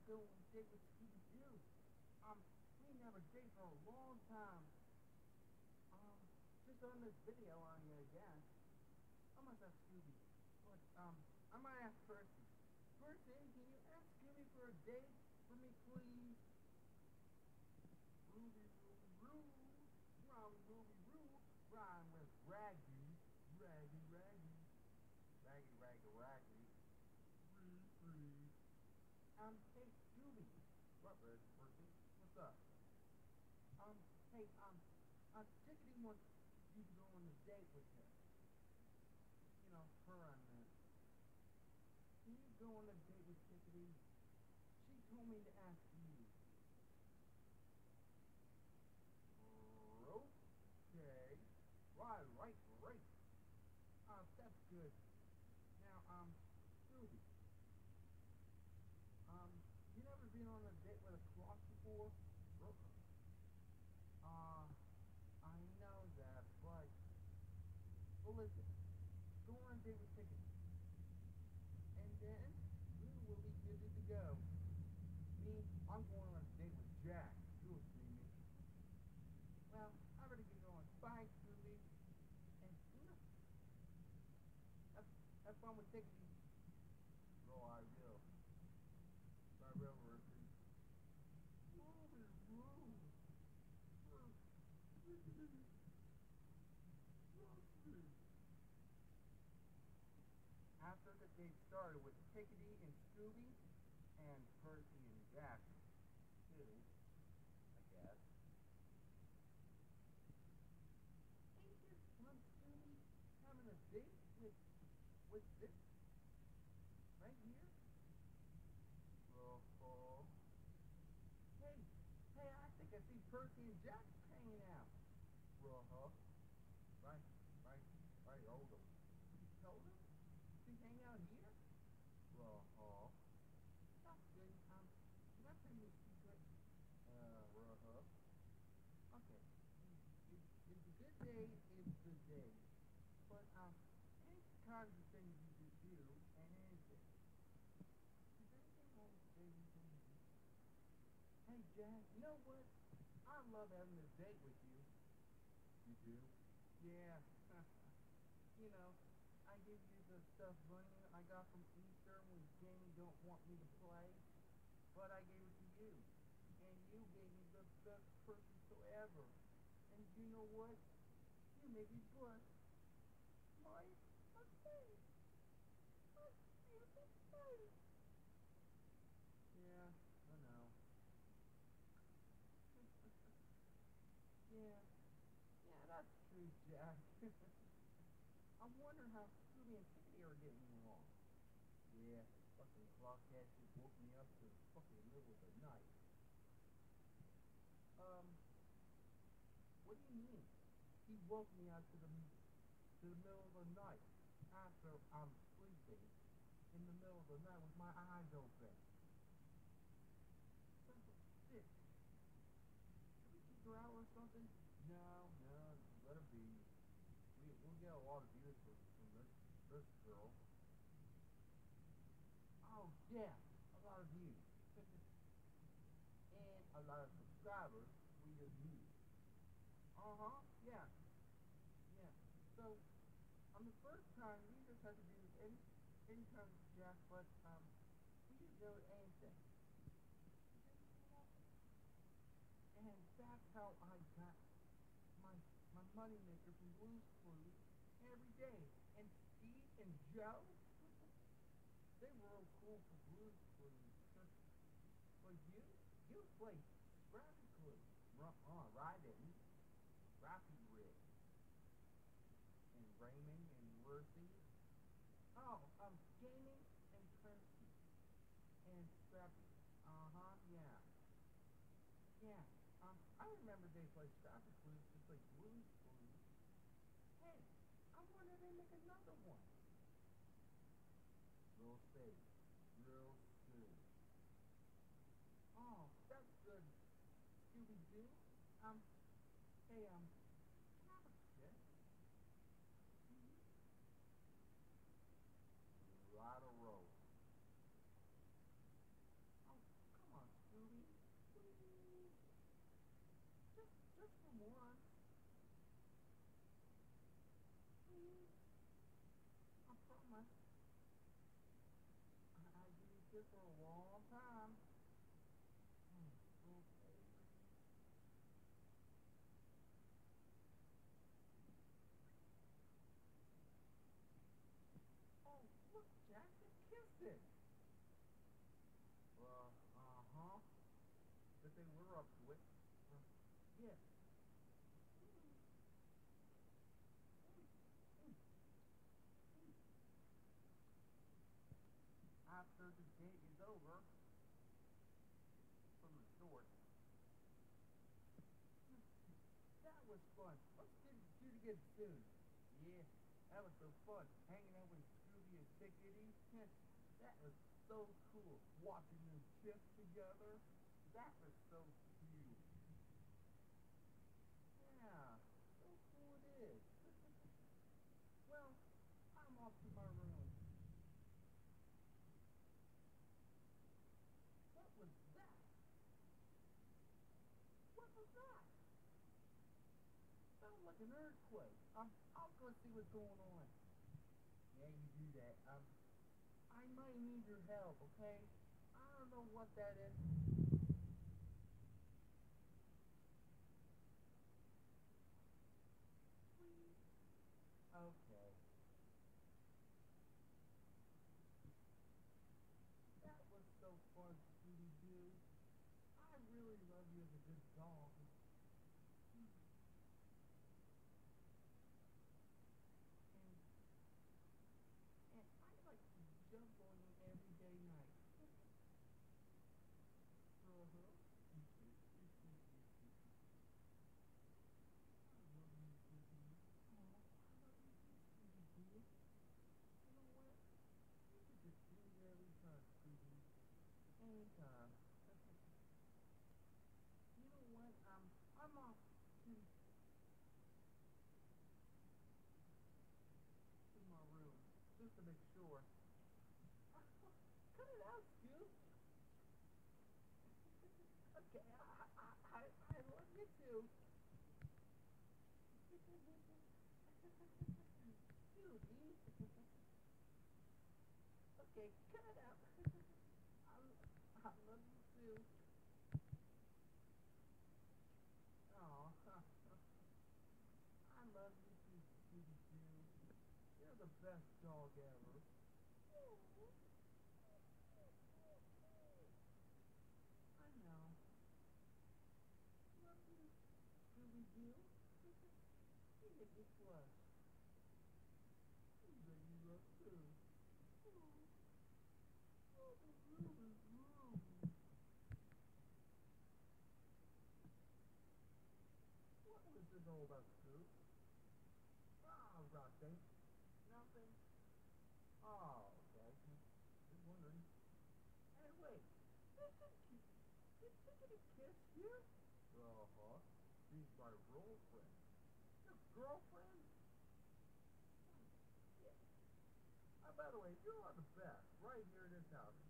go on a date with Scooby-Doo. We never date for a long time. Um, just on this video, I'm gonna guess. I must ask Scooby. But, I might ask Percy. Percy, can you ask Scooby for a date for me, please? Ruby, Ruby, Roo. Rhyme, Ruby, Roo. Rhyme with Raggy. Raggy, Raggy. Raggy, Raggy, Raggy. Free, free. Hey, Scooby. What, Percy? What's up? Hey, Chickadee wants you to go on a date with her. You know, her I meant. Can you go on a date with Chickadee? She told me to ask you. Okay. Right. That's good. Now, Scooby. You never been on a date with a clock before? I know that, but... Well, listen. Go on a date with Chickadee. And then, we will be good to go. Me, I'm going on a date with Jack. You'll see me. Well, I better get going. Bye, Scooby. And, have fun with Chickadee. Oh, I will. I will, Percy. After the date started with Chickadee and Scooby and Percy and Jack, too, I guess. Ain't this fun, Scooby? Having a date with this right here? Hey, I think I see Percy and Jack hanging out. Right, hold 'em. You told him? Did he hang out here? That's good. Can I tell you a secret? Okay. It's a good day, it's the day. But, any kinds of things you could do, and anything. Is there anything wrong with dating things? Hey, Jack, you know what? I love having a date with you. You do? Yeah. You know, I gave you the stuffed bunny I got from Easter when Jamie don't want me to play. But I gave it to you. And you gave me the best present ever. And you know what? You made me blush. My face. My beautiful face. Yeah, I know. Yeah, that's true, Jack. I'm wondering how Scooby and Chickadee are getting along. Yeah, fucking Clockhead just woke me up to the fucking middle of the night. What do you mean? He woke me up to the middle of the night after I'm sleeping in the middle of the night with my eyes open. Son of a bitch. Should we kick her out or something? No, let her be. We'll get a lot of views from this girl. Oh, yeah, a lot of views. And a lot of subscribers we just need. Yeah. So, on the first time, we just had to do any kind of Jack, but, we didn't know anything. And that's how I got my money maker from Blue's Clues every day. And Steve and Joe, they were real cool for Blue's Clues. But you played Scrappy Clues. I didn't. Scrappy Rig. And Raymond and Worthy. Oh, Jamie and Percy. And Scrappy. Yeah. Yeah. I remember they played Scrappy Clues just like Blue's Clues. Hey, I wonder if they make another one. Real soon. Oh, that's good. Scooby-Doo. Hey, can I have a kiss? Right a roll. Oh, come this for a long time. Okay. Oh, look, Jack, they kissed it. Uh-huh. But they were up to it. Yeah. After the date is over from the store. That was fun. Let's do it again soon. Yeah, that was so fun. Hanging out with Scooby and Thickety. That was so cool. Watching them kiss together. That was so cute. Yeah, so cool it is. Well, I'm off to my room. What was that? What was that? Sounded like an earthquake. I'll go see what's going on. Yeah, you do that. I might need your help, okay? I don't know what that is. Please. Okay. That was so fun, Scooby-Doo. I really love you as a good dog. And I like to jump on you every day night. Uh-huh. I love you, Scooby. Oh, I love you too, Scooby-Doo. You know what? You could just be here every time, Scooby. Anytime. You know what? I'm off to my room just to make sure. Cut it out, Scoop. Okay, I love you too. Scooby. Okay, cut it out. I love you too. Oh, I love you too, Scooby-Doo. You're the best dog ever. I know. Love you, Scooby-Doo. You make me blush. You make me love too. Oh, the room is room. What was this all about, Scoop? Ah, nothing. Nothing? Oh, okay. Just wondering. Hey, wait. Did Tickety kiss you? Uh-huh. She's my girlfriend. Your girlfriend? Yeah. By the way, you are the best right here in this house.